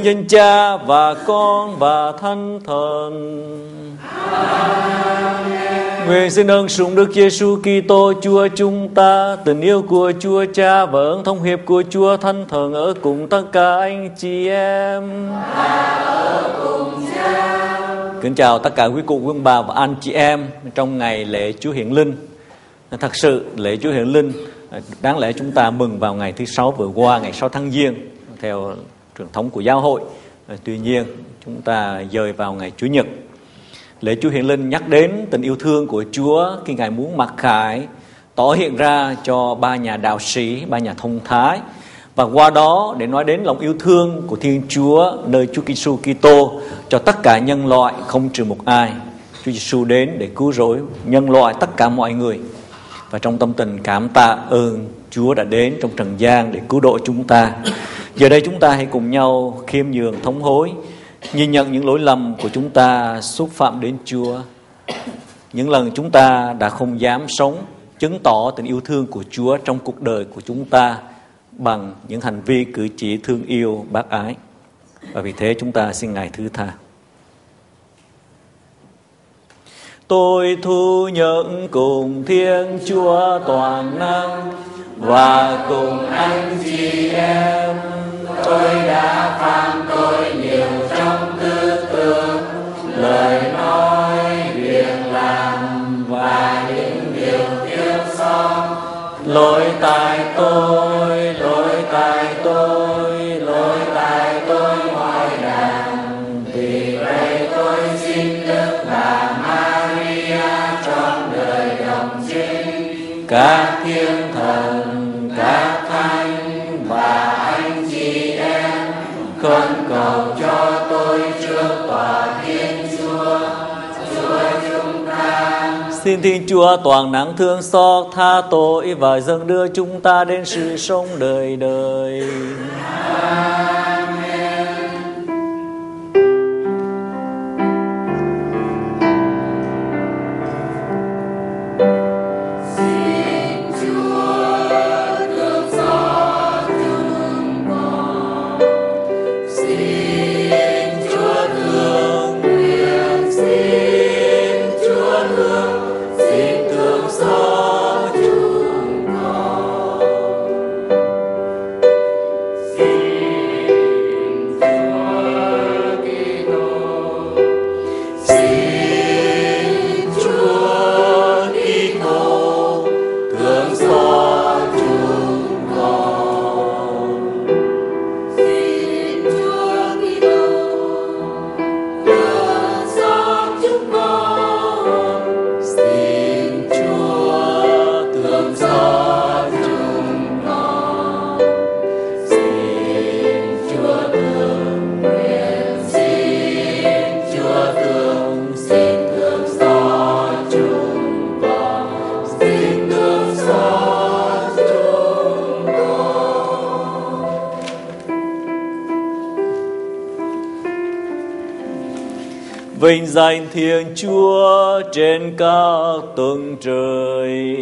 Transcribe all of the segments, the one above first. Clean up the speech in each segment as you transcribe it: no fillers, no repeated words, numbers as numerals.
Với danh Cha và Con và Thánh Thần. Nguyện xin ơn sủng Đức Giêsu Kitô Chúa chúng ta, tình yêu của Chúa Cha và ơn thông hiệp của Chúa Thánh Thần ở cùng tất cả anh chị em. Kính chào tất cả quý cụ, quý ông bà và anh chị em trong ngày lễ Chúa Hiển Linh. Thật sự lễ Chúa Hiển Linh đáng lẽ chúng ta mừng vào ngày thứ Sáu vừa qua, ngày 6 tháng Giêng theo truyền thống của giáo hội. Tuy nhiên chúng ta dời vào ngày Chủ nhật. Lễ Chúa Hiển Linh nhắc đến tình yêu thương của Chúa khi Ngài muốn mặc khải tỏ hiện ra cho ba nhà đạo sĩ, ba nhà thông thái, và qua đó để nói đến lòng yêu thương của Thiên Chúa nơi Chúa Giêsu Kitô cho tất cả nhân loại không trừ một ai. Chúa Giêsu đến để cứu rỗi nhân loại, tất cả mọi người. Và trong tâm tình cảm tạ ơn Chúa đã đến trong trần gian để cứu độ chúng ta. Giờ đây chúng ta hãy cùng nhau khiêm nhường thống hối, nhìn nhận những lỗi lầm của chúng ta xúc phạm đến Chúa. Những lần chúng ta đã không dám sống chứng tỏ tình yêu thương của Chúa trong cuộc đời của chúng ta bằng những hành vi cử chỉ thương yêu bác ái. Và vì thế chúng ta xin Ngài thứ tha. Tôi thu nhận cùng Thiên Chúa toàn năng và cùng anh chị em, tôi đã phạm tội nhiều trong tư tưởng, lời nói, việc làm và những điều thiếu sót. Lỗi tại tôi, lỗi tại tôi, lỗi tại tôi ngoại đàng. Vì vậy tôi xin Đức Bà Maria trong đời đồng trinh, các thiên thần, các thánh và anh chị em khẩn cầu cho tôi trước tòa Thiên Chúa, Chúa chúng ta. Xin Thiên Chúa toàn năng thương xót tha tội và dâng đưa chúng ta đến sự sống đời đời. Vinh danh Thiên Chúa trên các tầng trời.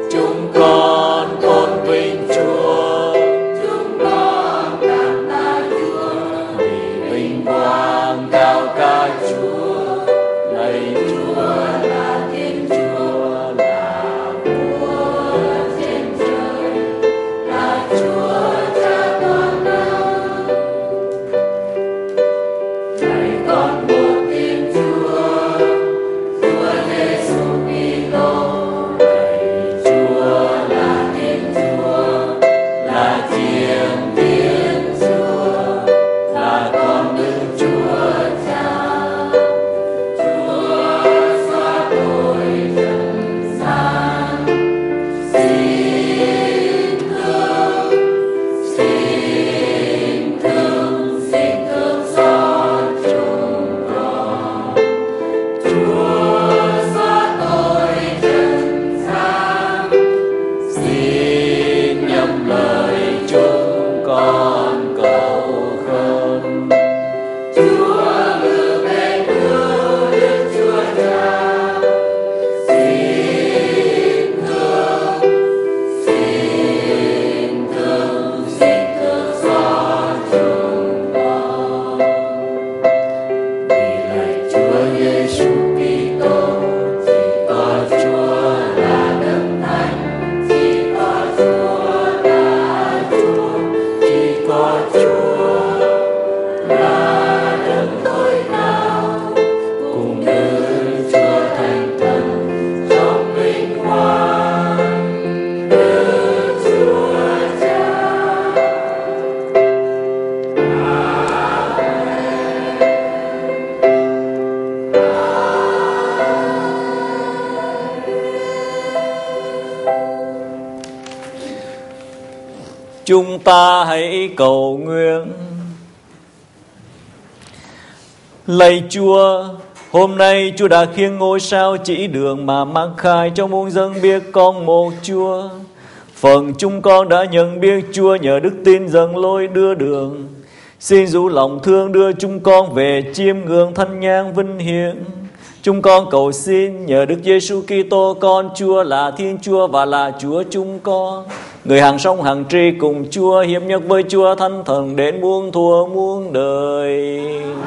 Chúng con chúng ta hãy cầu nguyện. Lạy Chúa, hôm nay Chúa đã khiến ngôi sao chỉ đường mà mang khai cho muôn dân biết con một Chúa. Phần chúng con đã nhận biết Chúa nhờ đức tin dần lối đưa đường. Xin dụ lòng thương đưa chúng con về chiêm ngưỡng thánh nhang vinh hiển. Chúng con cầu xin nhờ Đức Giêsu Kitô con Chúa là Thiên Chúa và là Chúa chúng con, người hằng sống hằng tri cùng Chúa, hiệp nhất với Chúa Thánh Thần đến muôn thuở muôn đời.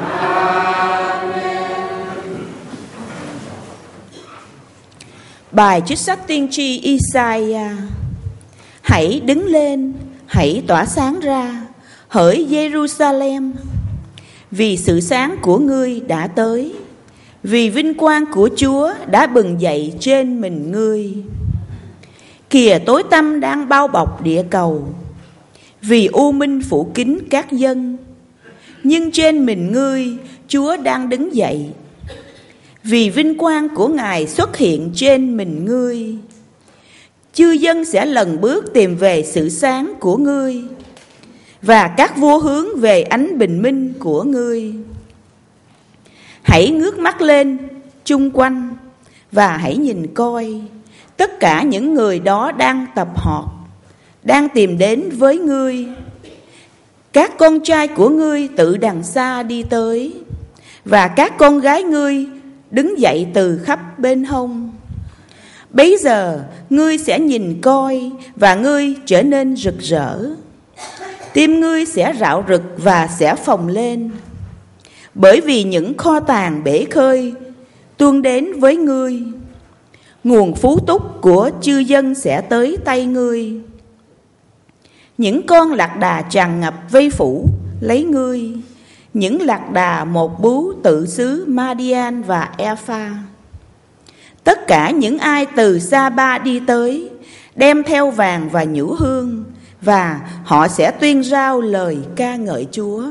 Bài trích sách tiên tri Isaiah. Hãy đứng lên, hãy tỏa sáng ra, hỡi Jerusalem, vì sự sáng của ngươi đã tới, vì vinh quang của Chúa đã bừng dậy trên mình ngươi. Kìa tối tăm đang bao bọc địa cầu, vì u minh phủ kín các dân, nhưng trên mình ngươi Chúa đang đứng dậy, vì vinh quang của Ngài xuất hiện trên mình ngươi. Chư dân sẽ lần bước tìm về sự sáng của ngươi, và các vua hướng về ánh bình minh của ngươi. Hãy ngước mắt lên chung quanh và hãy nhìn coi, tất cả những người đó đang tập họp, đang tìm đến với ngươi. Các con trai của ngươi tự đằng xa đi tới, và các con gái ngươi đứng dậy từ khắp bên hông. Bấy giờ ngươi sẽ nhìn coi và ngươi trở nên rực rỡ. Tim ngươi sẽ rạo rực và sẽ phồng lên, bởi vì những kho tàng bể khơi tuôn đến với ngươi. Nguồn phú túc của chư dân sẽ tới tay ngươi. Những con lạc đà tràn ngập vây phủ lấy ngươi, những lạc đà một bú tự xứ Madian và Epha. Tất cả những ai từ Sa-ba đi tới đem theo vàng và nhũ hương, và họ sẽ tuyên rao lời ca ngợi Chúa.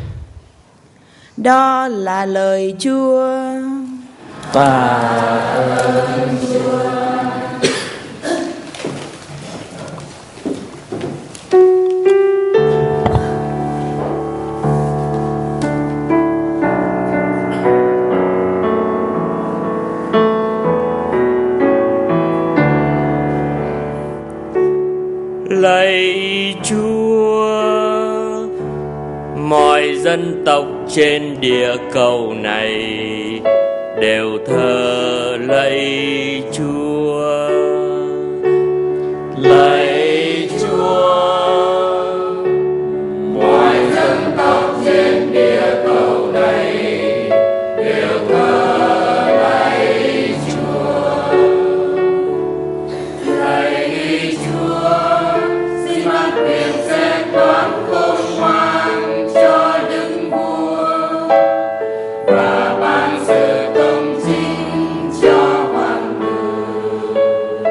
Đó là lời Chúa. Ta ơn Chúa. Lạy Chúa, mọi dân tộc trên địa cầu này đều thờ lạy Chúa. Lạy Chúa, mọi dân tộc trên địa cầu này đều thờ lạy Chúa. Lạy Chúa, xin ban quyền xét đoán khôn ngoan cho đức vua, và ban sự công chính cho hoàng tử.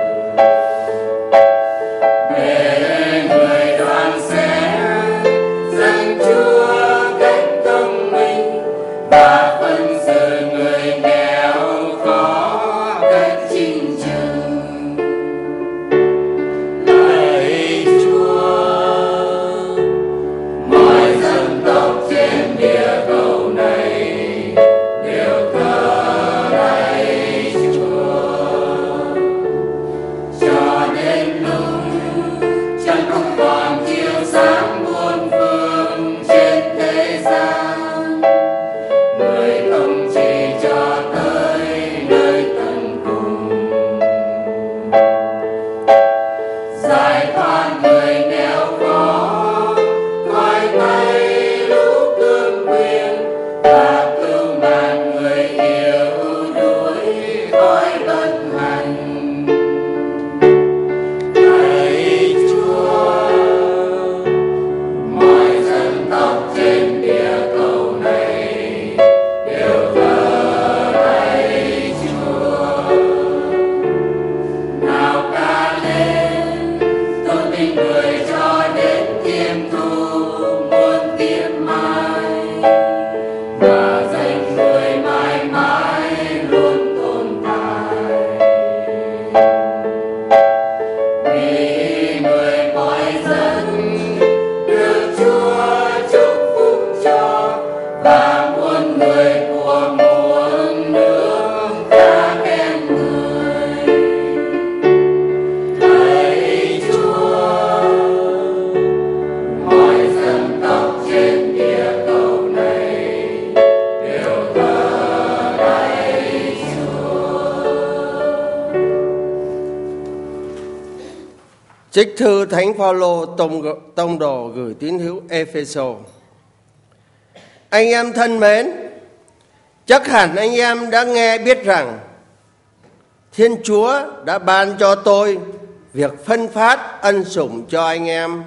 Trích thư Thánh Phaolô tông đồ gửi tín hữu Ê-phê-sô. Anh em thân mến, chắc hẳn anh em đã nghe biết rằng Thiên Chúa đã ban cho tôi việc phân phát ân sủng cho anh em,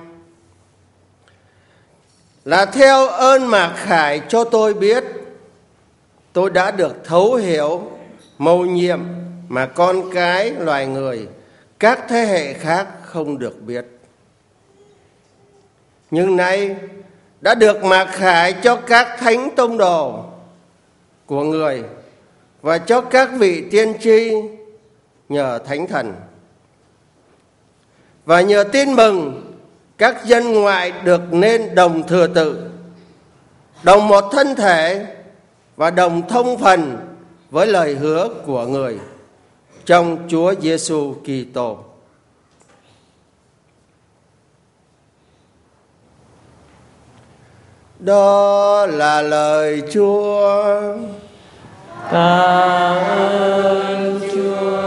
là theo ơn mà Khải cho tôi biết, tôi đã được thấu hiểu mầu nhiệm mà con cái loài người các thế hệ khác không được biết. Nhưng nay đã được mặc khải cho các thánh tông đồ của người và cho các vị tiên tri nhờ Thánh Thần. Và nhờ tin mừng, các dân ngoại được nên đồng thừa tự, đồng một thân thể và đồng thông phần với lời hứa của người trong Chúa Giêsu Kitô. Đó là lời Chúa. Cảm ơn Chúa.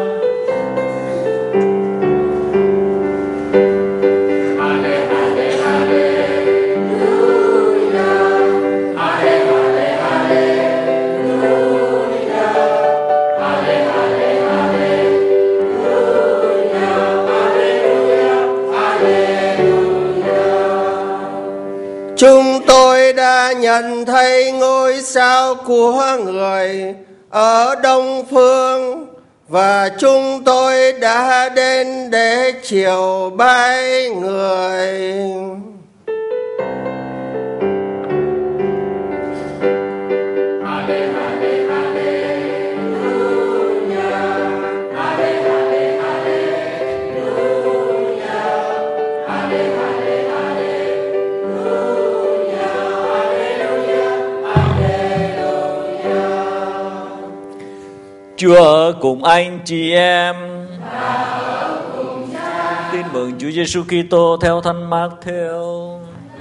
Chúng tôi đã nhận thấy ngôi sao của người ở Đông Phương, và chúng tôi đã đến để chiều bái người. Chúa ở cùng anh chị em. Tin mừng Chúa Giêsu Kitô theo Thánh Mác-thêu.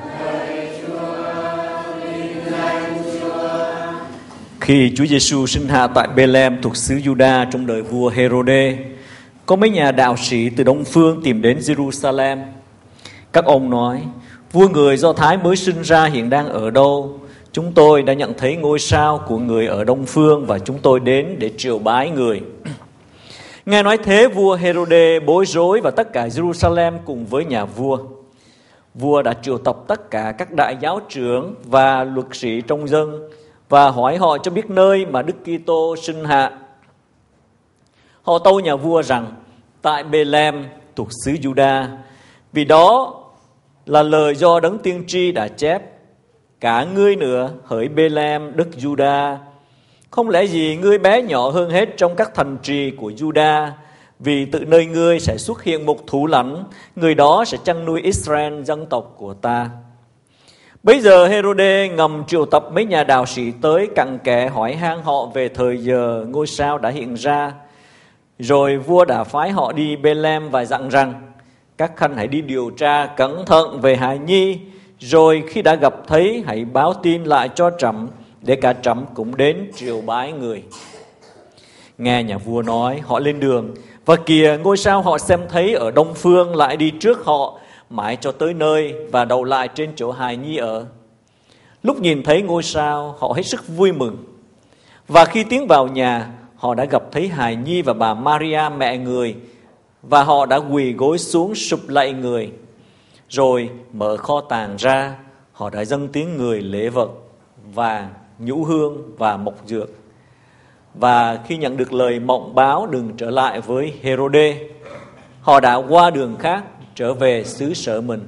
Khi Chúa Giêsu sinh hạ tại Bê-lem thuộc xứ Giu-đa trong đời vua Hê-rô-đê, có mấy nhà đạo sĩ từ Đông Phương tìm đến Giê-ru-sa-lem. Các ông nói: vua người Do Thái mới sinh ra hiện đang ở đâu? Chúng tôi đã nhận thấy ngôi sao của người ở Đông Phương và chúng tôi đến để triều bái người. Nghe nói thế, vua Hê-rô-đê bối rối và tất cả Giê-ru-sa-lem cùng với nhà vua. Vua đã triệu tập tất cả các đại giáo trưởng và luật sĩ trong dân và hỏi họ cho biết nơi mà Đức Kitô sinh hạ. Họ tâu nhà vua rằng tại Bê-lem thuộc xứ Giu-đa, vì đó là lời do Đấng tiên tri đã chép: cả ngươi nữa hỡi Bê-lem đất Giu-đa, không lẽ gì ngươi bé nhỏ hơn hết trong các thành trì của Giu-đa, vì từ nơi ngươi sẽ xuất hiện một thủ lãnh, người đó sẽ chăn nuôi Israel dân tộc của ta. Bây giờ Hê-rô-đê ngầm triệu tập mấy nhà đạo sĩ tới cặn kẽ hỏi han họ về thời giờ ngôi sao đã hiện ra. Rồi vua đã phái họ đi Bê-lem và dặn rằng: các khanh hãy đi điều tra cẩn thận về hài nhi, rồi khi đã gặp thấy hãy báo tin lại cho trẫm, để cả trẫm cũng đến triều bái người. Nghe nhà vua nói, họ lên đường, và kìa ngôi sao họ xem thấy ở Đông Phương lại đi trước họ mãi cho tới nơi và đậu lại trên chỗ hài nhi ở. Lúc nhìn thấy ngôi sao, họ hết sức vui mừng. Và khi tiến vào nhà, họ đã gặp thấy hài nhi và bà Maria mẹ người, và họ đã quỳ gối xuống sụp lạy người. Rồi mở kho tàng ra, họ đã dâng tiếng người lễ vật, vàng, nhũ hương và mộc dược. Và khi nhận được lời mộng báo đừng trở lại với Hê-rô-đê, họ đã qua đường khác trở về xứ sở mình.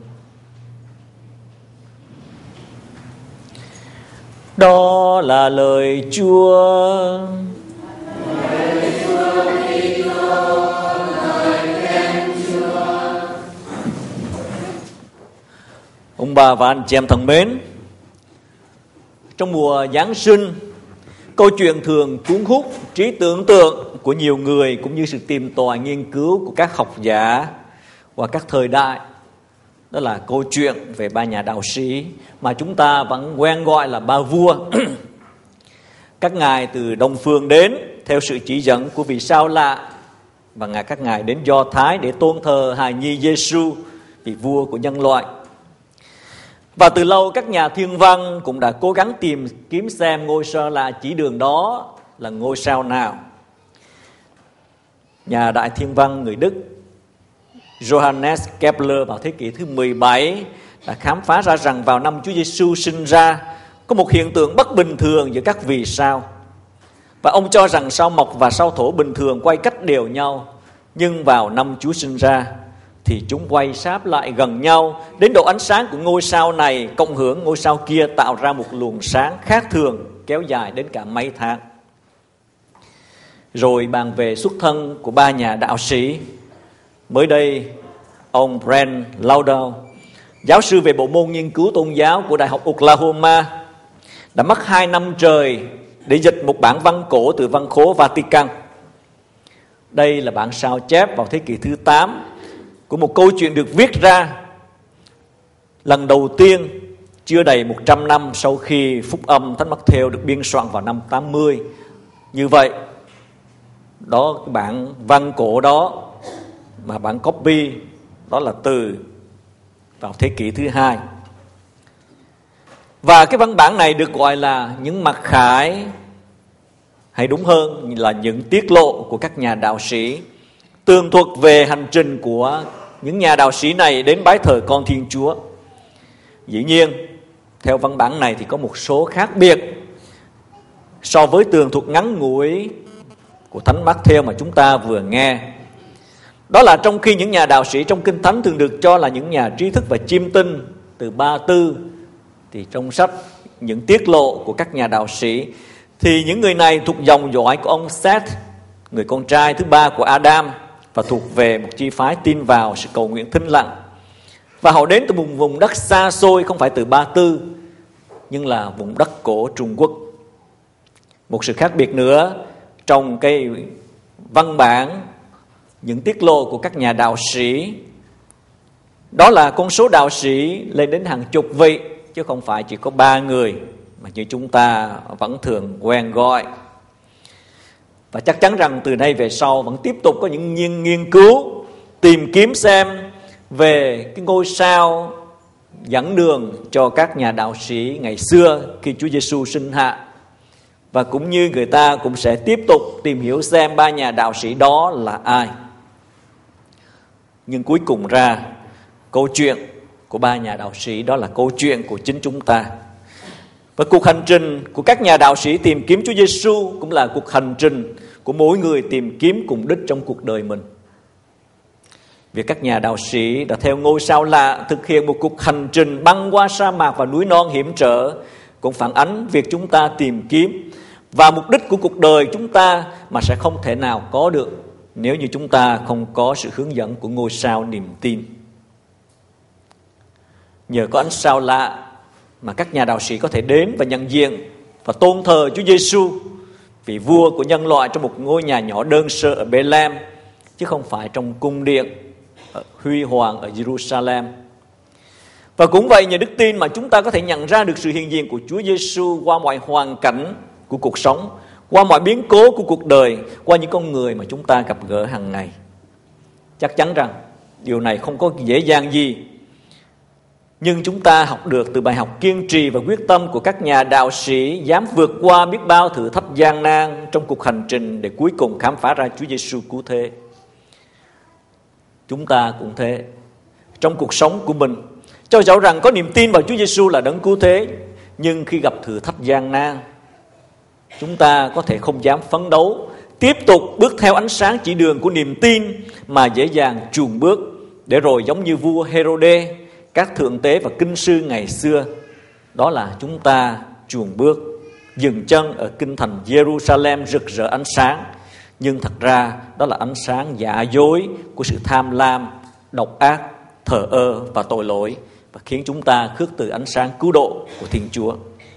Đó là lời Chúa. Ông bà và anh chị em thân mến, trong mùa Giáng sinh, câu chuyện thường cuốn hút trí tưởng tượng của nhiều người cũng như sự tìm tòi nghiên cứu của các học giả và các thời đại. Đó là câu chuyện về ba nhà đạo sĩ mà chúng ta vẫn quen gọi là ba vua. Các ngài từ Đông Phương đến theo sự chỉ dẫn của vị sao lạ và các ngài đến Do Thái để tôn thờ hài nhi Giêsu, vị vua của nhân loại. Và từ lâu các nhà thiên văn cũng đã cố gắng tìm kiếm xem ngôi sao lạ chỉ đường đó là ngôi sao nào. Nhà đại thiên văn người Đức Johannes Kepler vào thế kỷ thứ 17 đã khám phá ra rằng vào năm Chúa Giêsu sinh ra có một hiện tượng bất bình thường giữa các vì sao. Và ông cho rằng sao mộc và sao thổ bình thường quay cách đều nhau, nhưng vào năm Chúa sinh ra thì chúng quay sáp lại gần nhau đến độ ánh sáng của ngôi sao này cộng hưởng ngôi sao kia tạo ra một luồng sáng khác thường kéo dài đến cả mấy tháng. Rồi bàn về xuất thân của ba nhà đạo sĩ. Mới đây, ông Brent Laudau, giáo sư về bộ môn nghiên cứu tôn giáo của Đại học Oklahoma, đã mất 2 năm trời để dịch một bản văn cổ từ văn khố Vatican. Đây là bản sao chép vào thế kỷ thứ 8 của một câu chuyện được viết ra lần đầu tiên chưa đầy 100 năm sau khi Phúc âm Thánh Mắc-thêu được biên soạn vào năm 80. Như vậy, đó cái bản văn cổ đó mà bản copy đó là từ vào thế kỷ thứ 2. Và cái văn bản này được gọi là những mặc khải, hay đúng hơn là những tiết lộ của các nhà đạo sĩ, tường thuật về hành trình của những nhà đạo sĩ này đến bái thờ con Thiên Chúa. Dĩ nhiên, theo văn bản này thì có một số khác biệt so với tường thuật ngắn ngủi của Thánh Mắc-thêu mà chúng ta vừa nghe. Đó là trong khi những nhà đạo sĩ trong Kinh Thánh thường được cho là những nhà trí thức và chiêm tinh từ Ba Tư, thì trong sách những tiết lộ của các nhà đạo sĩ thì những người này thuộc dòng dõi của ông Seth, người con trai thứ 3 của Adam, và thuộc về một chi phái tin vào sự cầu nguyện thinh lặng. Và họ đến từ một vùng đất xa xôi, không phải từ Ba Tư, nhưng là vùng đất cổ Trung Quốc. Một sự khác biệt nữa trong cái văn bản những tiết lộ của các nhà đạo sĩ, đó là con số đạo sĩ lên đến hàng chục vị, chứ không phải chỉ có 3 người mà như chúng ta vẫn thường quen gọi. Và chắc chắn rằng từ nay về sau vẫn tiếp tục có những nghiên cứu tìm kiếm xem về cái ngôi sao dẫn đường cho các nhà đạo sĩ ngày xưa khi Chúa Giêsu sinh hạ. Và cũng như người ta cũng sẽ tiếp tục tìm hiểu xem 3 nhà đạo sĩ đó là ai. Nhưng cuối cùng ra, câu chuyện của 3 nhà đạo sĩ đó là câu chuyện của chính chúng ta. Và cuộc hành trình của các nhà đạo sĩ tìm kiếm Chúa Giêsu cũng là cuộc hành trình của mỗi người tìm kiếm cùng đích trong cuộc đời mình. Việc các nhà đạo sĩ đã theo ngôi sao lạ thực hiện một cuộc hành trình băng qua sa mạc và núi non hiểm trở cũng phản ánh việc chúng ta tìm kiếm và mục đích của cuộc đời chúng ta mà sẽ không thể nào có được nếu như chúng ta không có sự hướng dẫn của ngôi sao niềm tin. Nhờ có ánh sao lạ mà các nhà đạo sĩ có thể đến và nhận diện và tôn thờ Chúa Giêsu, vị vua của nhân loại, trong một ngôi nhà nhỏ đơn sơ ở Bethlehem, chứ không phải trong cung điện huy hoàng ở Jerusalem. Và cũng vậy, nhờ đức tin mà chúng ta có thể nhận ra được sự hiện diện của Chúa Giêsu qua mọi hoàn cảnh của cuộc sống, qua mọi biến cố của cuộc đời, qua những con người mà chúng ta gặp gỡ hàng ngày. Chắc chắn rằng điều này không có dễ dàng gì, nhưng chúng ta học được từ bài học kiên trì và quyết tâm của các nhà đạo sĩ dám vượt qua biết bao thử thách gian nan trong cuộc hành trình để cuối cùng khám phá ra Chúa Giêsu cứu thế. Chúng ta cũng thế. Trong cuộc sống của mình, cho dẫu rằng có niềm tin vào Chúa Giêsu là đấng cứu thế, nhưng khi gặp thử thách gian nan, chúng ta có thể không dám phấn đấu, tiếp tục bước theo ánh sáng chỉ đường của niềm tin mà dễ dàng chùn bước, để rồi giống như vua Herode, các thượng tế và kinh sư ngày xưa, đó là chúng ta chùn bước, dừng chân ở kinh thành Jerusalem rực rỡ ánh sáng, nhưng thật ra đó là ánh sáng giả dối của sự tham lam, độc ác, thờ ơ và tội lỗi, và khiến chúng ta khước từ ánh sáng cứu độ của Thiên Chúa.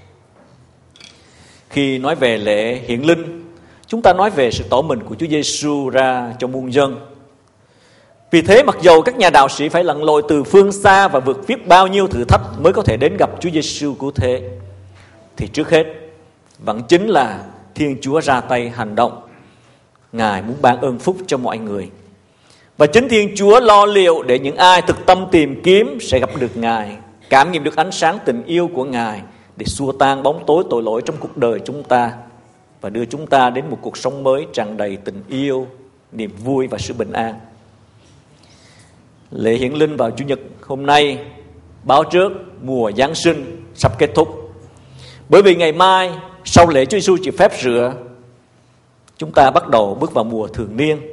Khi nói về lễ hiển linh, chúng ta nói về sự tỏ mình của Chúa Giêsu ra cho muôn dân. Vì thế, mặc dầu các nhà đạo sĩ phải lặn lội từ phương xa và vượt biết bao nhiêu thử thách mới có thể đến gặp Chúa Giêsu cứu thế, thì trước hết vẫn chính là Thiên Chúa ra tay hành động. Ngài muốn ban ơn phúc cho mọi người. Và chính Thiên Chúa lo liệu để những ai thực tâm tìm kiếm sẽ gặp được Ngài, cảm nghiệm được ánh sáng tình yêu của Ngài để xua tan bóng tối tội lỗi trong cuộc đời chúng ta và đưa chúng ta đến một cuộc sống mới tràn đầy tình yêu, niềm vui và sự bình an. Lễ hiển linh vào Chủ nhật hôm nay báo trước mùa Giáng sinh sắp kết thúc. Bởi vì ngày mai sau lễ Chúa Giêsu chịu phép rửa, chúng ta bắt đầu bước vào mùa thường niên.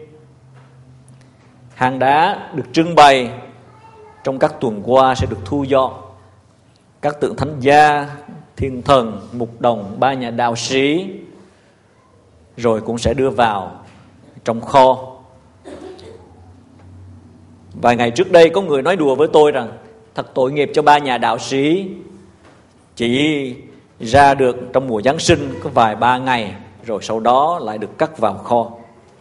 Hang đá được trưng bày trong các tuần qua sẽ được thu dọn. Các tượng thánh gia, thiên thần, mục đồng, ba nhà đạo sĩ rồi cũng sẽ đưa vào trong kho. Vài ngày trước đây có người nói đùa với tôi rằng thật tội nghiệp cho ba nhà đạo sĩ, chỉ ra được trong mùa Giáng sinh có vài ba ngày rồi sau đó lại được cất vào kho.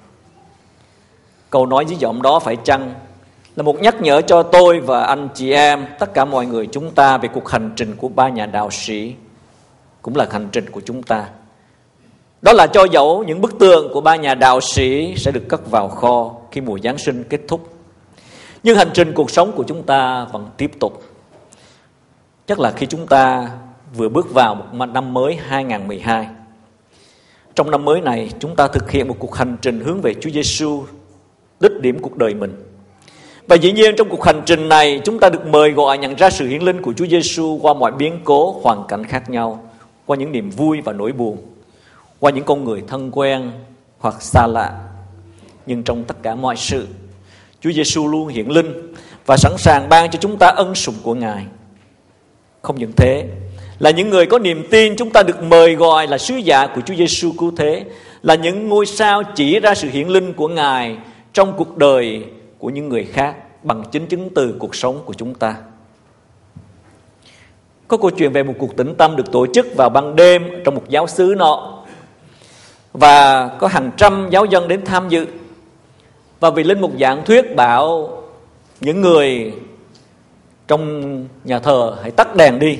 Câu nói dí dỏm đó phải chăng là một nhắc nhở cho tôi và anh chị em, tất cả mọi người chúng ta về cuộc hành trình của ba nhà đạo sĩ, cũng là hành trình của chúng ta. Đó là cho dẫu những bức tượng của ba nhà đạo sĩ sẽ được cất vào kho khi mùa Giáng sinh kết thúc, nhưng hành trình cuộc sống của chúng ta vẫn tiếp tục. Chắc là khi chúng ta vừa bước vào một năm mới 2012. Trong năm mới này, chúng ta thực hiện một cuộc hành trình hướng về Chúa Giêsu, đích điểm cuộc đời mình. Và dĩ nhiên trong cuộc hành trình này, chúng ta được mời gọi nhận ra sự hiển linh của Chúa Giêsu qua mọi biến cố, hoàn cảnh khác nhau, qua những niềm vui và nỗi buồn, qua những con người thân quen hoặc xa lạ. Nhưng trong tất cả mọi sự, Chúa Giêsu luôn hiển linh và sẵn sàng ban cho chúng ta ân sủng của Ngài. Không những thế, là những người có niềm tin, chúng ta được mời gọi là sứ giả của Chúa Giêsu cứu thế, là những ngôi sao chỉ ra sự hiển linh của Ngài trong cuộc đời của những người khác bằng chính chứng từ cuộc sống của chúng ta. Có câu chuyện về một cuộc tĩnh tâm được tổ chức vào ban đêm trong một giáo xứ nọ, và có hàng trăm giáo dân đến tham dự. Và vị linh mục giảng thuyết bảo những người trong nhà thờ hãy tắt đèn đi.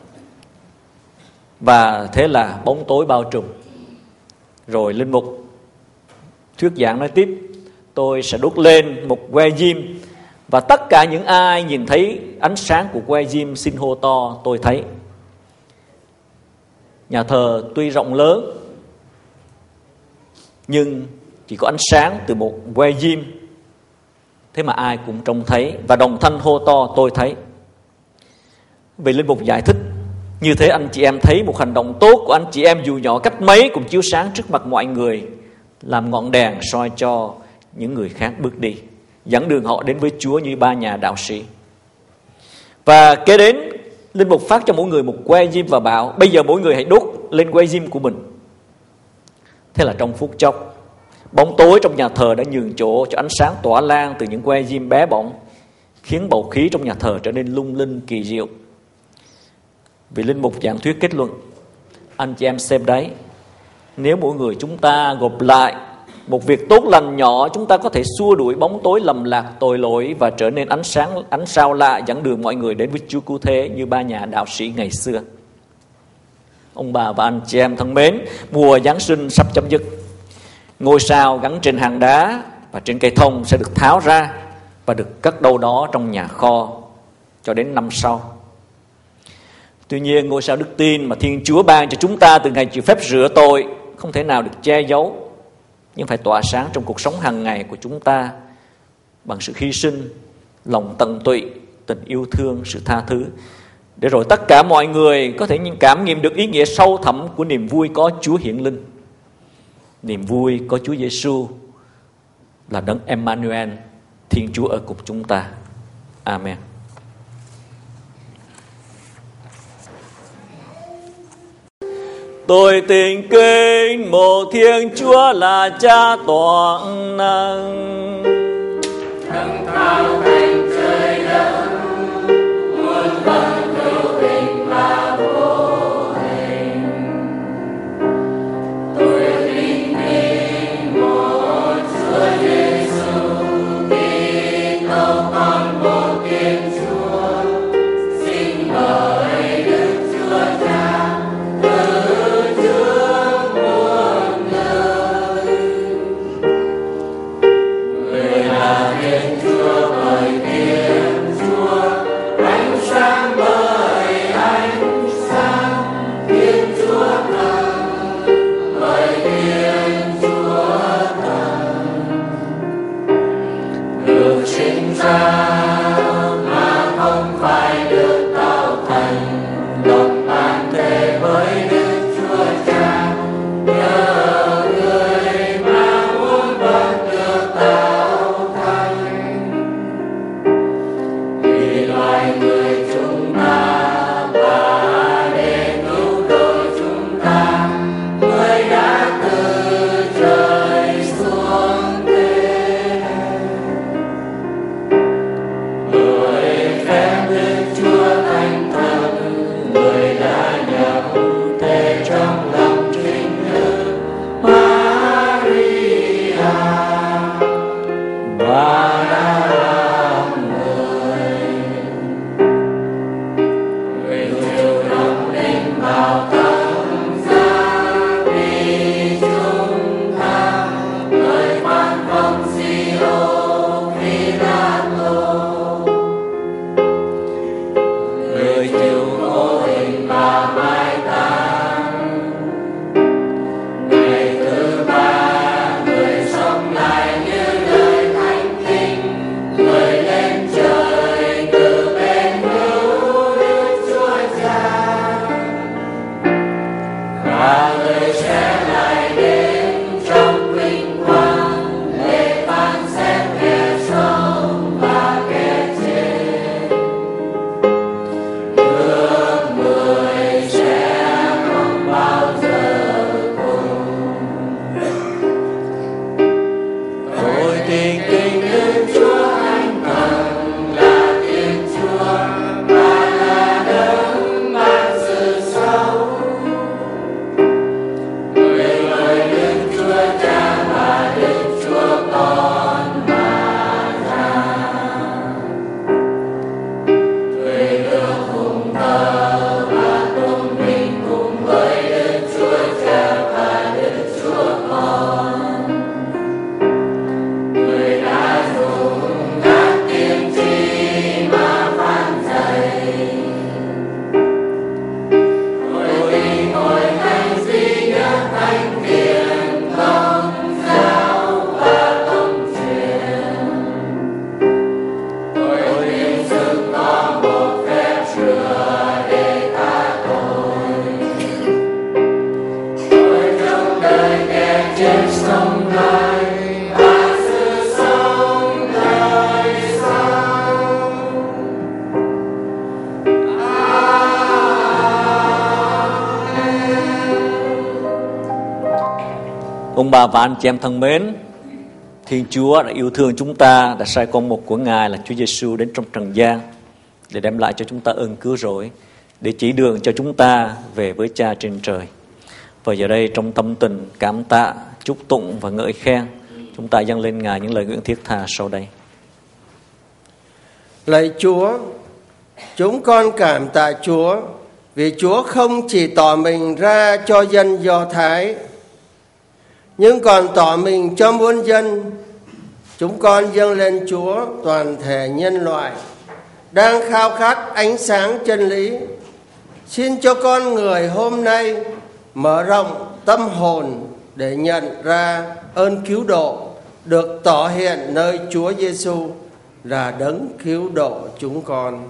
Và thế là bóng tối bao trùm. Rồi linh mục thuyết giảng nói tiếp: tôi sẽ đốt lên một que diêm, và tất cả những ai nhìn thấy ánh sáng của que diêm xin hô to tôi thấy. Nhà thờ tuy rộng lớn nhưng chỉ có ánh sáng từ một que diêm, thế mà ai cũng trông thấy và đồng thanh hô to tôi thấy. Vị linh mục giải thích: như thế anh chị em thấy một hành động tốt của anh chị em dù nhỏ cách mấy cũng chiếu sáng trước mặt mọi người, làm ngọn đèn soi cho những người khác bước đi, dẫn đường họ đến với Chúa như ba nhà đạo sĩ. Và kế đến, linh mục phát cho mỗi người một que diêm và bảo: bây giờ mỗi người hãy đốt lên que diêm của mình. Thế là trong phút chốc, bóng tối trong nhà thờ đã nhường chỗ cho ánh sáng tỏa lan từ những que diêm bé bỏng, khiến bầu khí trong nhà thờ trở nên lung linh kỳ diệu. Vị linh mục giảng thuyết kết luận: anh chị em xem đấy, nếu mỗi người chúng ta gộp lại một việc tốt lành nhỏ, chúng ta có thể xua đuổi bóng tối lầm lạc tội lỗi và trở nên ánh sáng, ánh sao lạ dẫn đường mọi người đến với Chúa cứu thế như ba nhà đạo sĩ ngày xưa. Ông bà và anh chị em thân mến, mùa Giáng sinh sắp chấm dứt. Ngôi sao gắn trên hang đá và trên cây thông sẽ được tháo ra và được cất đâu đó trong nhà kho cho đến năm sau. Tuy nhiên, ngôi sao đức tin mà Thiên Chúa ban cho chúng ta từ ngày chịu phép rửa tội không thể nào được che giấu, nhưng phải tỏa sáng trong cuộc sống hàng ngày của chúng ta bằng sự hy sinh, lòng tận tụy, tình yêu thương, sự tha thứ, để rồi tất cả mọi người có thể cảm nghiệm được ý nghĩa sâu thẳm của niềm vui có Chúa hiển linh. Niềm vui có Chúa Giêsu là đấng Emmanuel, Thiên Chúa ở cùng chúng ta. Amen. Tôi tin kính một Thiên Chúa là Cha toàn năng, Thần thao thành trời đất, muôn vàn hữu tình và vô hình. Tôi tin kính một Chúa Giêsu, Kitô con một Thiên Chúa, sinh bởi Đức Chúa Cha, từ trước muôn đời. bà và anh chị em thân mến, Thiên Chúa đã yêu thương chúng ta, đã sai con một của Ngài là Chúa Giêsu đến trong trần gian để đem lại cho chúng ta ơn cứu rỗi, để chỉ đường cho chúng ta về với Cha trên trời. Và giờ đây trong tâm tình cảm tạ, chúc tụng và ngợi khen, chúng ta dâng lên Ngài những lời nguyện thiết tha sau đây. Lạy Chúa, chúng con cảm tạ Chúa vì Chúa không chỉ tỏ mình ra cho dân Do Thái, nhưng còn tỏ mình cho muôn dân. Chúng con dâng lên Chúa toàn thể nhân loại đang khao khát ánh sáng chân lý. Xin cho con người hôm nay mở rộng tâm hồn để nhận ra ơn cứu độ được tỏ hiện nơi Chúa Giêsu là đấng cứu độ chúng con.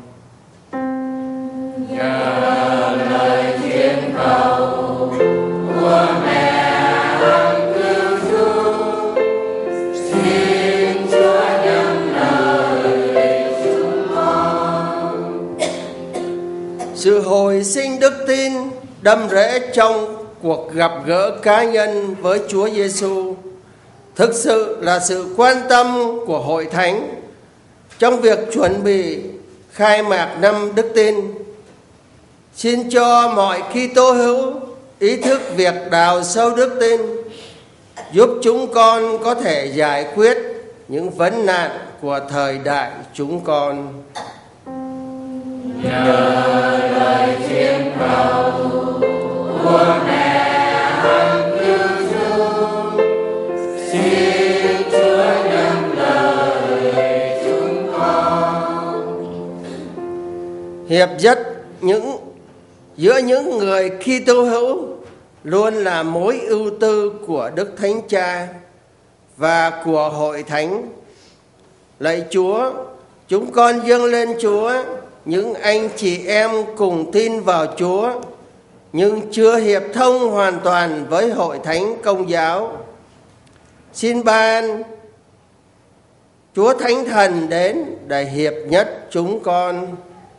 Nhờ lời thiên cầu của mẹ hằng cứu chuộc, xin Chúa nhắm lời chúng con. Sự hồi sinh đức tin đâm rễ trong cuộc gặp gỡ cá nhân với Chúa Giêsu thực sự là sự quan tâm của Hội Thánh trong việc chuẩn bị khai mạc năm đức tin. Xin cho mọi Kitô hữu ý thức việc đào sâu đức tin, giúp chúng con có thể giải quyết những vấn nạn của thời đại chúng con. Nhờ lời thiên cầu của mẹ hằng cứu chuộc, xin Chúa nhắm lời chúng con. Hiệp nhất giữa những người Kitô hữu luôn là mối ưu tư của Đức Thánh Cha và của Hội Thánh. Lạy Chúa, chúng con dâng lên Chúa những anh chị em cùng tin vào Chúa nhưng chưa hiệp thông hoàn toàn với Hội Thánh Công giáo. Xin ban Chúa Thánh Thần đến để hiệp nhất chúng con.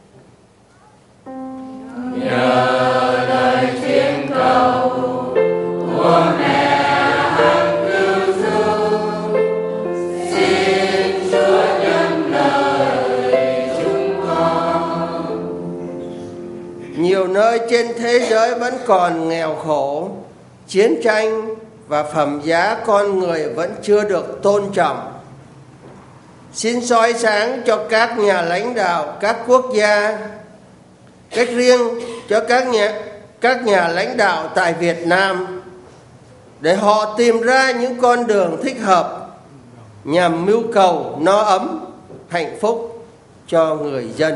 Nhờ lời thiên cầu của mẹ hằng cứu chuộc, xin Chúa nhắm lời chúng con. Nhiều nơi trên thế giới vẫn còn nghèo khổ, chiến tranh và phẩm giá con người vẫn chưa được tôn trọng. Xin soi sáng cho các nhà lãnh đạo các quốc gia, cách riêng cho các nhà lãnh đạo tại Việt Nam, để họ tìm ra những con đường thích hợp nhằm mưu cầu no ấm, hạnh phúc cho người dân.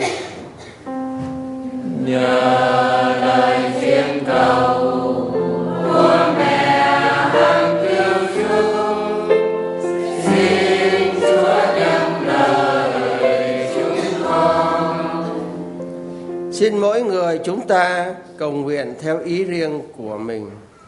Nhờ lời thiên cầu của mẹ hằng cứu chuộc, xin Chúa nhắm lời chúng con. Xin mỗi người chúng ta cầu nguyện theo ý riêng của mình.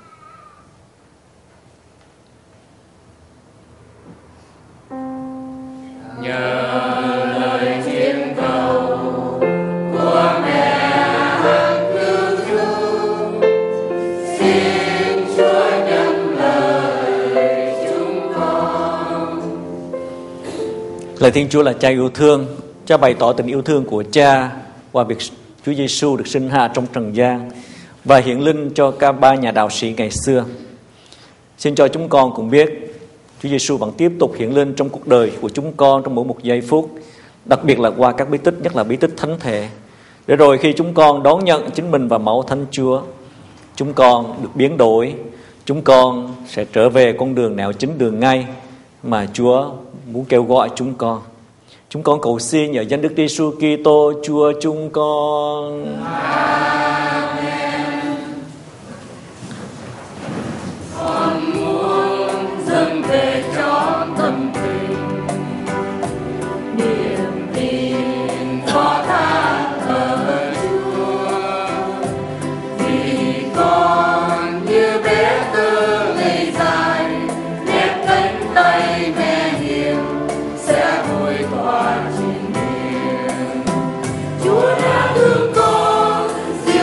Nhờ lời thiên cầu của mẹ hằng cứu chuộc, xin Chúa nhắm lời chúng con. Lạy Thiên Chúa là Cha yêu thương, Cha bày tỏ tình yêu thương của Cha qua việc Chúa Giêsu được sinh hạ trong trần gian và hiển linh cho cả ba nhà đạo sĩ ngày xưa. Xin cho chúng con cũng biết Chúa Giêsu vẫn tiếp tục hiển linh trong cuộc đời của chúng con trong mỗi một giây phút, đặc biệt là qua các bí tích, nhất là bí tích thánh thể. Để rồi khi chúng con đón nhận chính mình và máu Thánh Chúa, chúng con được biến đổi, chúng con sẽ trở về con đường nẻo chính, đường ngay mà Chúa muốn kêu gọi chúng con. Chúng con cầu xin nhờ danh Đức Giêsu Kitô Chúa chúng con. Amen. Con muốn dâng về cho tâm tình niềm tin có tha ở Chúa, vì con như bé thơ ngây dài nép cánh tay mẹ hiền sẽ vui tỏa trên miền. Chúa đã thương con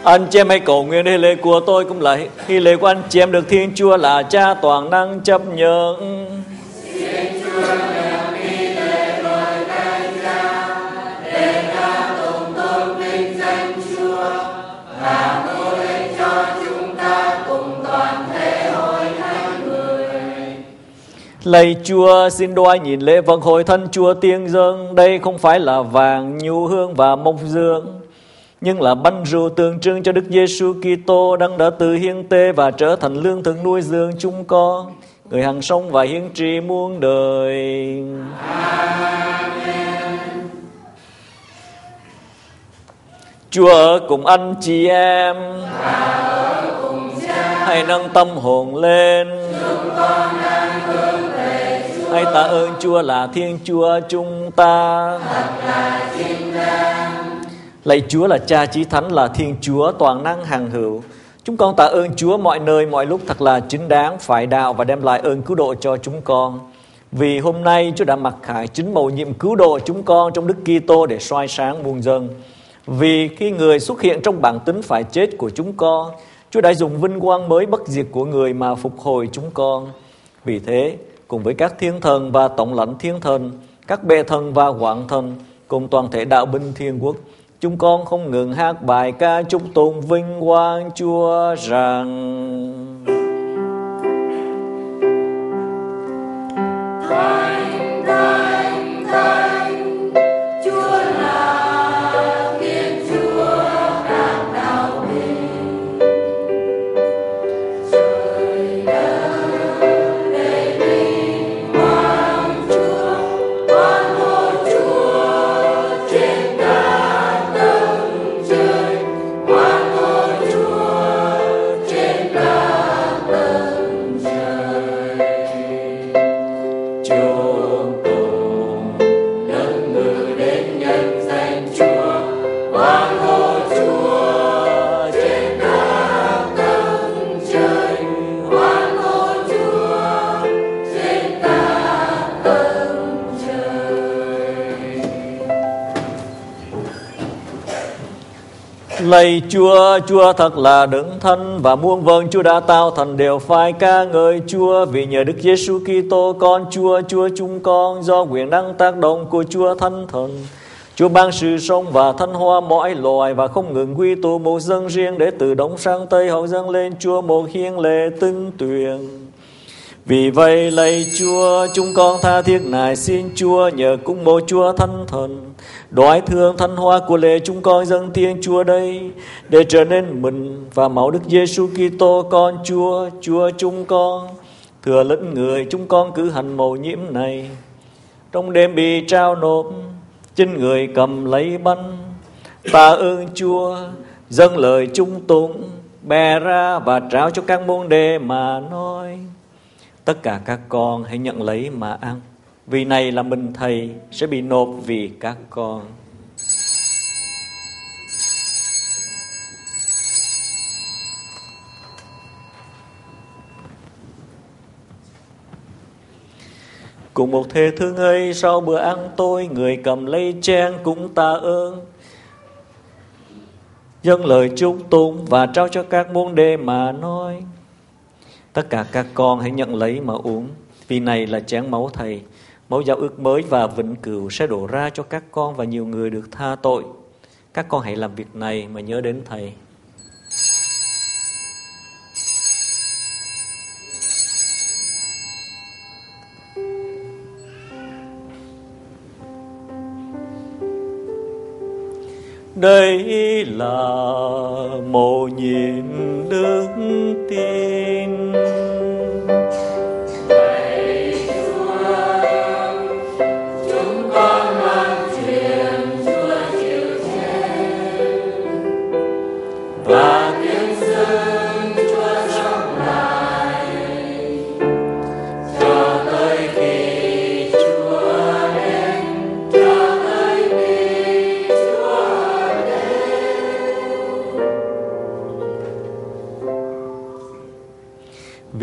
Anh chị em hãy cầu nguyện để lễ của tôi cũng là hy lễ của anh chị em được Thiên Chúa là Cha toàn năng chấp nhận. Lạy Chúa, xin đoái nhìn lễ vật hội thân Chúa tiên dâng. Đây không phải là vàng, nhu hương và mộc dương, nhưng là bánh rượu tượng trưng cho Đức Giêsu Kitô đấng đã tự hiến tế và trở thành lương thực nuôi dưỡng chúng con, người hằng sống và hiến trị muôn đời. Amen. Chúa ở cùng anh chị em, hãy nâng tâm hồn lên. Hãy tạ ơn Chúa là Thiên Chúa chúng ta. Lạy Chúa là Cha Chí Thánh, là Thiên Chúa toàn năng hằng hữu. Chúng con tạ ơn Chúa mọi nơi mọi lúc thật là chính đáng, phải đạo và đem lại ơn cứu độ cho chúng con. Vì hôm nay Chúa đã mặc khải chính mầu nhiệm cứu độ chúng con trong Đức Kitô để soi sáng muôn dân. Vì khi người xuất hiện trong bản tính phải chết của chúng con, Chúa đã dùng vinh quang mới bất diệt của người mà phục hồi chúng con. Vì thế, cùng với các thiên thần và tổng lãnh thiên thần, các bệ thần và hoàng thần, cùng toàn thể đạo binh thiên quốc, chúng con không ngừng hát bài ca chúc tụng vinh quang Chúa rằng: Thánh, thánh, thánh, Chúa là Thiên Chúa các đạo binh. Trời đất đầy vinh quang Chúa, hoan hô Chúa trên các tầng trời, hoan hô Chúa trên các tầng trời. Chúng tùng Nâng ngự đến nhân danh Chúa, hoan hô Chúa trên các tầng trời, hoan hô Chúa trên các tầng trời. Lạy Chúa, Chúa thật là đấng thân và muôn vâng Chúa đã tạo thành đều phải ca ngợi Chúa, vì nhờ Đức Giêsu Kitô con Chúa, Chúa chúng con, do quyền năng tác động của Chúa Thánh Thần, Chúa ban sự sống và thánh hóa mọi loài và không ngừng quy tụ một dân riêng để từ đông sang tây hậu dâng lên Chúa một hiến lễ tinh tuyền. Vì vậy lạy Chúa, chúng con tha thiết nài xin Chúa nhờ cung mộ Chúa Thánh Thần, đoái thương thánh hóa của lễ chúng con dâng Thiên Chúa đây, để trở nên mình và máu Đức Giêsu Kitô con Chúa, Chúa chúng con, thừa lẫn người chúng con cử hành mầu nhiệm này. Trong đêm bị trao nộp, chính người cầm lấy bánh, tạ ơn Chúa, dâng lời trung tụng, bè ra và trao cho các môn đệ mà nói: tất cả các con hãy nhận lấy mà ăn, vì này là mình Thầy sẽ bị nộp vì các con. Cùng một thế thương ấy, sau bữa ăn tôi, người cầm lấy chén cũng tạ ơn, dâng lời chúc tụng và trao cho các môn đệ mà nói: tất cả các con hãy nhận lấy mà uống, vì này là chén máu Thầy, máu giao ước mới và vĩnh cửu sẽ đổ ra cho các con và nhiều người được tha tội. Các con hãy làm việc này mà nhớ đến Thầy. Đây là mầu nhiệm đức tin. Lạy Chúa, chúng con mang truyền Chúa chịu chết và tuyên xưng Chúa sống lại cho tới khi Chúa đến, cho tới khi Chúa đến.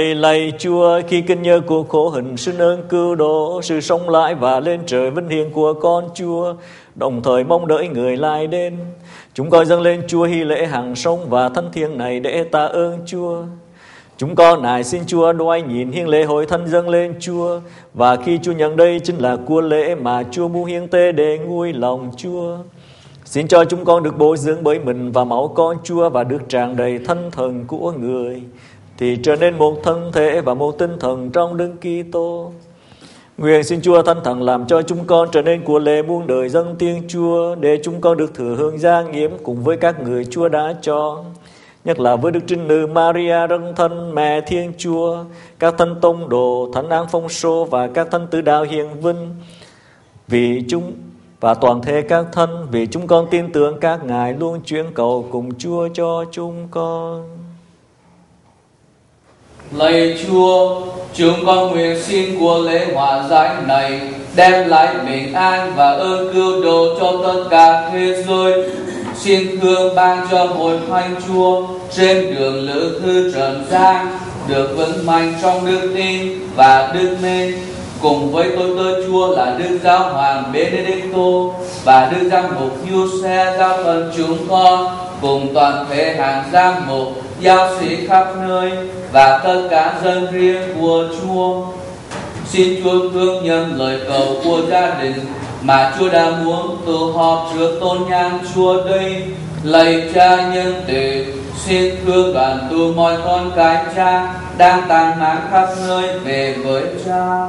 Lạy Chúa, khi kinh nhớ cuộc khổ hình, sự ơn cứu độ, sự sống lại và lên trời vinh hiển của con Chúa, đồng thời mong đợi người lại đến, chúng con dâng lên Chúa hy lễ hàng sống và thánh thiêng này để tạ ơn Chúa. Chúng con nài xin Chúa đoái nhìn hiến lễ hội thánh dâng lên Chúa, và khi Chúa nhận đây chính là của lễ mà Chúa muốn hiến tế để nguôi lòng Chúa. Xin cho chúng con được bồi dưỡng bởi mình và máu con Chúa và được tràn đầy thánh thần của người, thì trở nên một thân thể và một tinh thần trong Đấng Kitô. Nguyện xin Chúa Thánh Thần làm cho chúng con trở nên của lễ muôn đời dâng tiếng Chúa, để chúng con được thừa hưởng gia nghiêm cùng với các người Chúa đã chọn, nhất là với Đức Trinh Nữ Maria Đấng Thân Mẹ Thiên Chúa, các thánh tông đồ, thánh An Phong Sô và các thánh tử đạo hiền vinh, vì chúng và toàn thể các thánh, vì chúng con tin tưởng các ngài luôn chuyển cầu cùng Chúa cho chúng con. Lạy Chúa, chúng con nguyện xin của lễ hòa giải này đem lại bình an và ơn cứu độ cho tất cả thế giới. Xin thương ban cho hội thánh Chúa trên đường lữ thư trần gian được vững mạnh trong đức tin và đức mến, cùng với tôi tớ Chúa là Đức Giáo Hoàng Benedicto và Đức Giám mục Giuse giáo phận chúng con, cùng toàn thể hàng giám mục, giáo sĩ khắp nơi và tất cả dân riêng của Chúa. Xin Chúa thương nhận lời cầu của gia đình mà Chúa đã muốn tụ họp trước tôn nhang Chúa đây. Lạy Cha nhân từ, xin thương đoàn tụ mọi con cái Cha đang tàn mát khắp nơi về với Cha.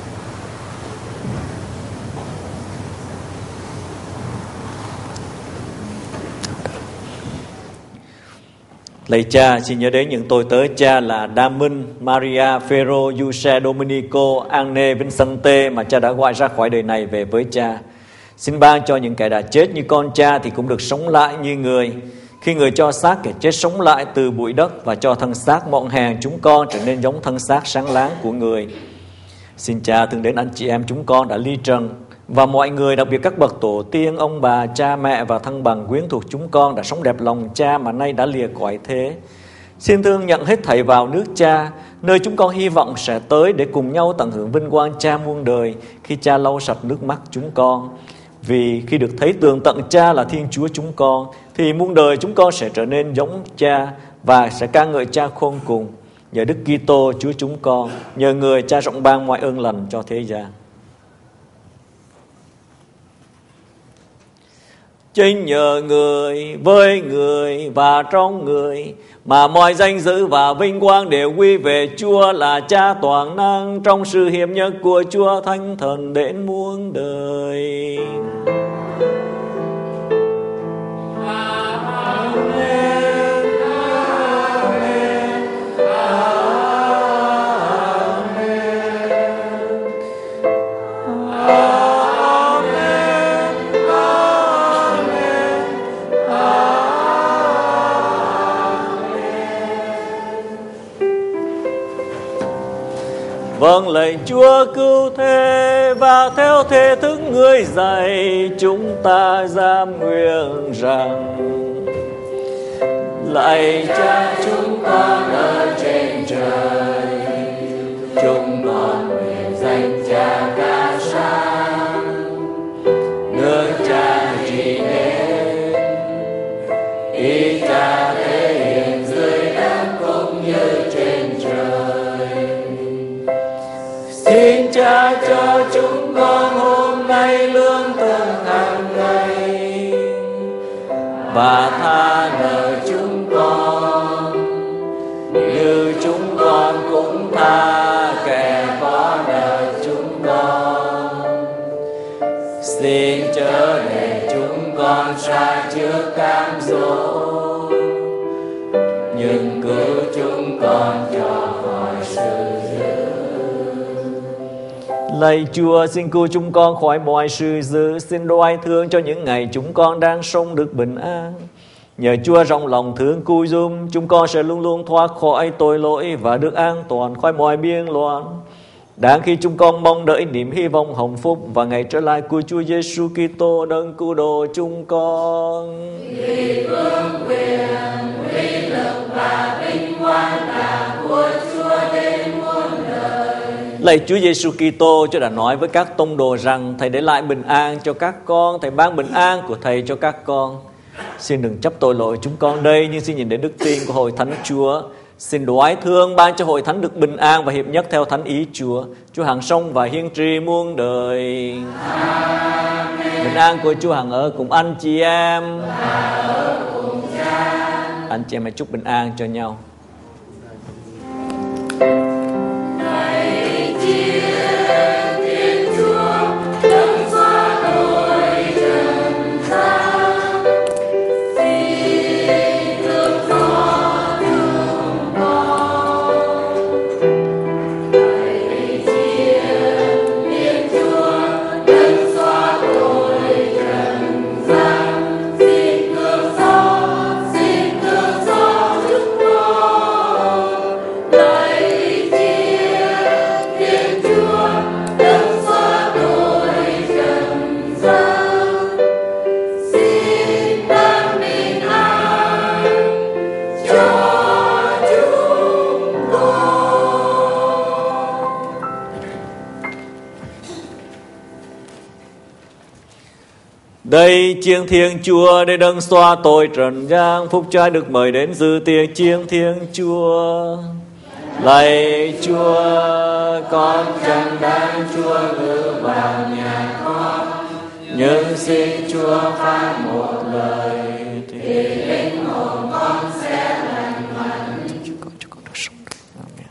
Lạy Cha, xin nhớ đến những tôi tớ Cha là Đa Minh, Maria, Phêrô, Giuse, Dominico, Anne, Vincente mà Cha đã gọi ra khỏi đời này về với Cha. Xin ban cho những kẻ đã chết như con Cha thì cũng được sống lại như người. Khi người cho xác kẻ chết sống lại từ bụi đất và cho thân xác mọn hèn chúng con trở nên giống thân xác sáng láng của người. Xin Cha thương đến anh chị em chúng con đã ly trần, và mọi người, đặc biệt các bậc tổ tiên, ông bà, cha mẹ và thân bằng quyến thuộc chúng con đã sống đẹp lòng Cha mà nay đã lìa cõi thế. Xin thương nhận hết thảy vào nước Cha, nơi chúng con hy vọng sẽ tới để cùng nhau tận hưởng vinh quang Cha muôn đời khi Cha lau sạch nước mắt chúng con. Vì khi được thấy tường tận Cha là Thiên Chúa chúng con, thì muôn đời chúng con sẽ trở nên giống Cha và sẽ ca ngợi Cha khôn cùng. Nhờ Đức Kitô Chúa chúng con, nhờ người Cha rộng ban mọi ơn lành cho thế gian. Chính nhờ người, với người và trong người mà mọi danh dự và vinh quang đều quy về Chúa là Cha toàn năng, trong sự hiệp nhất của Chúa Thánh Thần đến muôn đời. Vâng lạy Chúa cứu thế, và theo thể thức người dạy, chúng ta dám nguyện rằng: lạy Cha chúng con ở trên trời, chúng con nguyện danh Cha ca sáng, nước Cha trị đến, ý Cha thể hiện dưới đất cũng như trên trời. Xin Cha cho chúng con hôm nay lương thực hàng ngày, và tha nợ chúng con như chúng con cũng tha kẻ có nợ chúng con. Xin chớ để chúng con sa trước cám dỗ, nhưng cứu chúng con cho khỏi sự dữ. Lạy Chúa, xin cứu chúng con khỏi mọi sự dữ. Xin đoái thương cho những ngày chúng con đang sống được bình an. Nhờ Chúa rộng lòng thương cứu giúp, chúng con sẽ luôn luôn thoát khỏi tội lỗi và được an toàn khỏi mọi biên loạn. Đang khi chúng con mong đợi niềm hy vọng hồng phúc và ngày trở lại của Chúa Giêsu Kitô đấng cứu độ chúng con. Vì vương quyền, uy lực và vinh quang là của Chúa đến Lạy Chúa Giêsu Kitô, Chúa đã nói với các tông đồ rằng Thầy để lại bình an cho các con, Thầy ban bình an của Thầy cho các con. Xin đừng chấp tội lỗi chúng con đây, nhưng xin nhìn đến đức tin của Hội Thánh Chúa. Xin độ ái thương ban cho Hội Thánh được bình an và hiệp nhất theo thánh ý Chúa. Chúa hằng sống và hiên tri muôn đời. Amen. Bình an của Chúa hằng ở cùng anh chị em. Anh chị em hãy chúc bình an cho nhau. Đây chiêng thiêng Chúa, để đấng xóa tội trần gian, phúc trai được mời đến dự tiệc chiêng thiêng Chúa. Lạy Chúa, con chẳng đáng Chúa ngự vào nhà con, nhưng xin Chúa phán một lời thì linh hồn con sẽ lành mạnh. Cho con được sống được. Amen.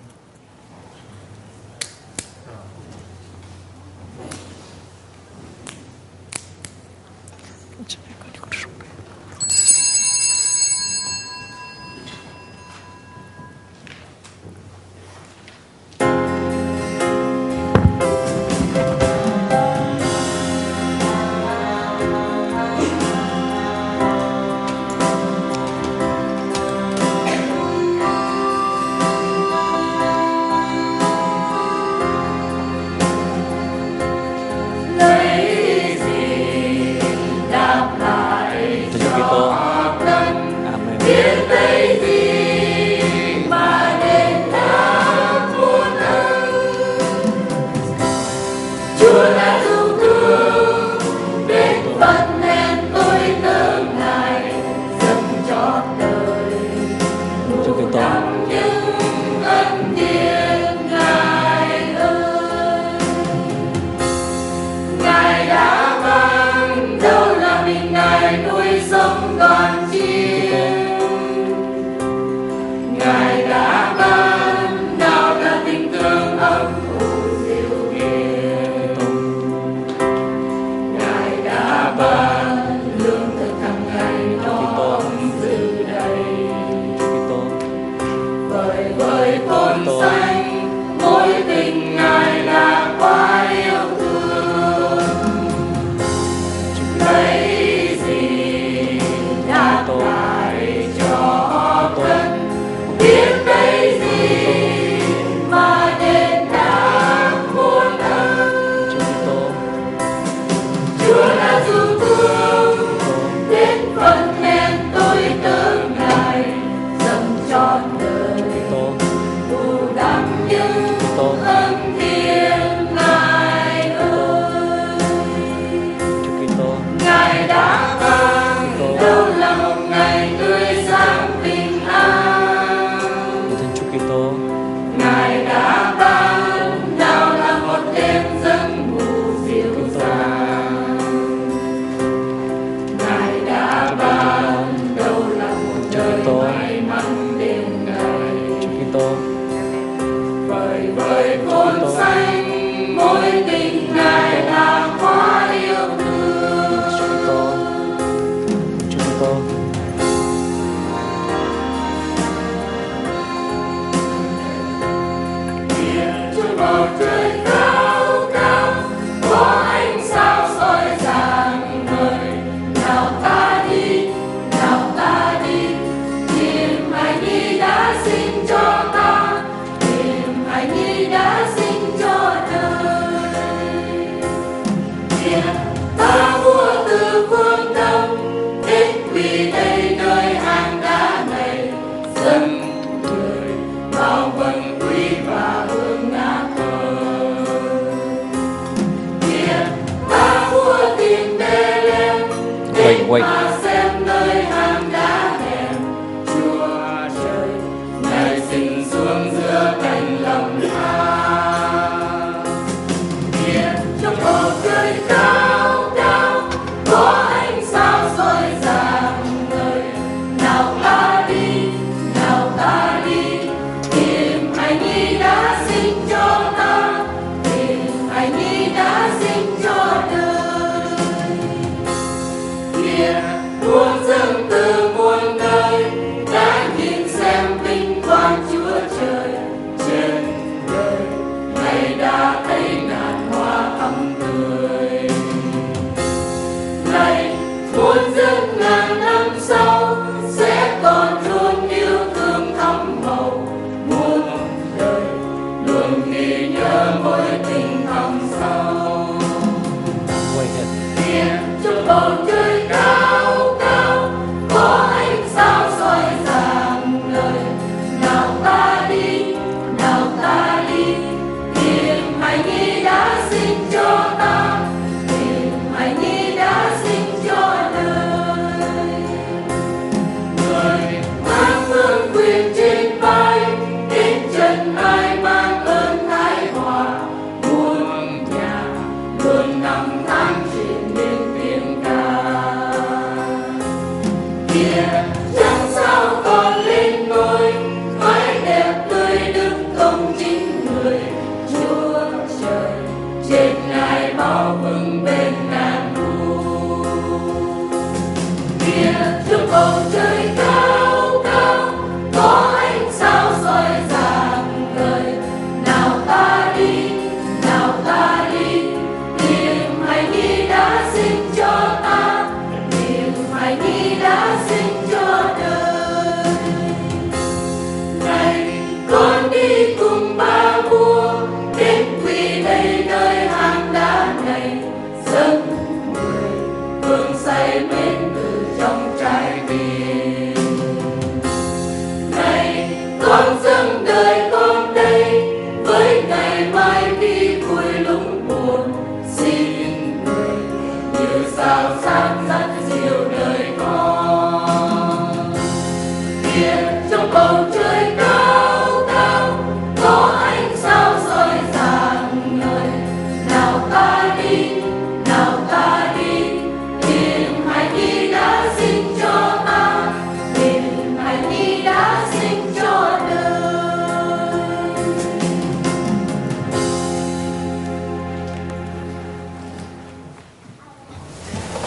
Dân người bao vần quý và hương ngát thơ.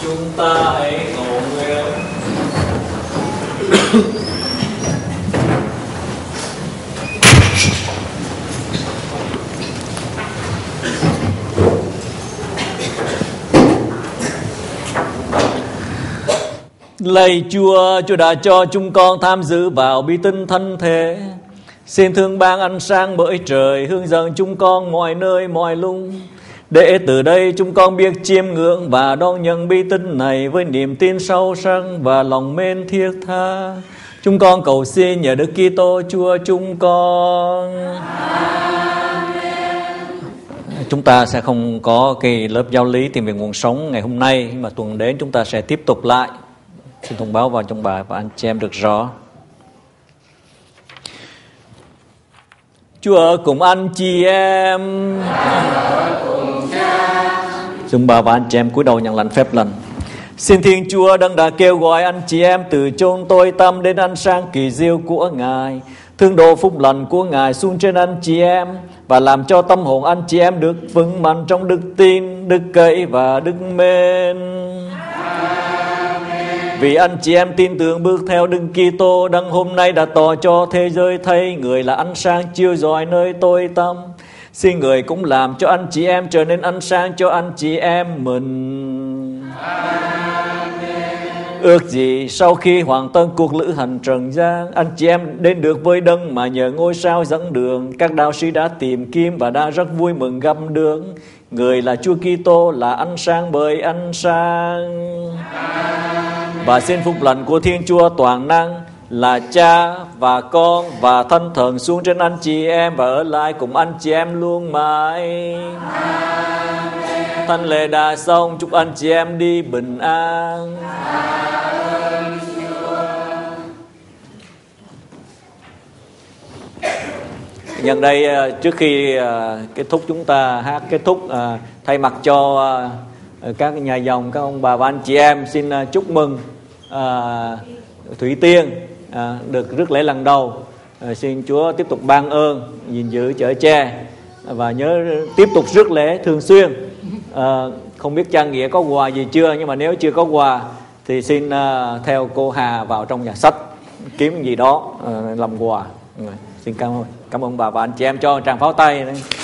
chúng ta hãy cầu nguyện. Lạy Chúa, Chúa đã cho chúng con tham dự vào bi tinh thân thể. Xin thương ban ánh sáng bởi trời hướng dẫn chúng con mọi nơi mọi lúc, để từ đây chúng con biết chiêm ngưỡng và đón nhận bi tinh này với niềm tin sâu sắc và lòng mến thiết tha. Chúng con cầu xin nhờ Đức Kitô Chúa chúng con. Chúng ta sẽ không có cái lớp giáo lý tìm về nguồn sống ngày hôm nay, nhưng mà tuần đến chúng ta sẽ tiếp tục lại. Xin thông báo vào trong bài và anh chị em được rõ. Chúa ở cùng anh chị em. Chúng bà và anh chị em cúi đầu nhận lãnh phép lành. Xin Thiên Chúa đấng đã kêu gọi anh chị em từ chốn tối tăm đến ánh sáng kỳ diệu của Ngài, thương độ phúc lành của Ngài xuống trên anh chị em, và làm cho tâm hồn anh chị em được vững mạnh trong đức tin, đức cậy và đức mến. Vì anh chị em tin tưởng bước theo Đức Kitô đấng hôm nay đã tỏ cho thế giới thấy Người là ánh sáng chiếu rọi nơi tối tăm, xin Người cũng làm cho anh chị em trở nên ánh sáng cho anh chị em mình. Ước gì sau khi hoàn tất cuộc lữ hành trần gian, anh chị em đến được với đấng mà nhờ ngôi sao dẫn đường các đạo sĩ đã tìm kiếm và đã rất vui mừng gặp được. Người là Chúa Kitô, là ánh sáng bởi ánh sáng. Và xin phúc lành của Thiên Chúa toàn năng là Cha và Con và Thánh Thần xuống trên anh chị em và ở lại cùng anh chị em luôn mãi. Thánh lễ đã xong, chúc anh chị em đi bình an. Nhân đây trước khi kết thúc chúng ta hát kết thúc, thay mặt cho các nhà dòng, các ông bà và anh chị em xin chúc mừng Thủy Tiên được rước lễ lần đầu. Xin Chúa tiếp tục ban ơn, gìn giữ chở che và nhớ tiếp tục rước lễ thường xuyên. Không biết cha Nghĩa có quà gì chưa, nhưng mà nếu chưa có quà thì xin theo cô Hà vào trong nhà sách kiếm gì đó làm quà. Xin cảm ơn bà và anh chị em cho tràng pháo tay.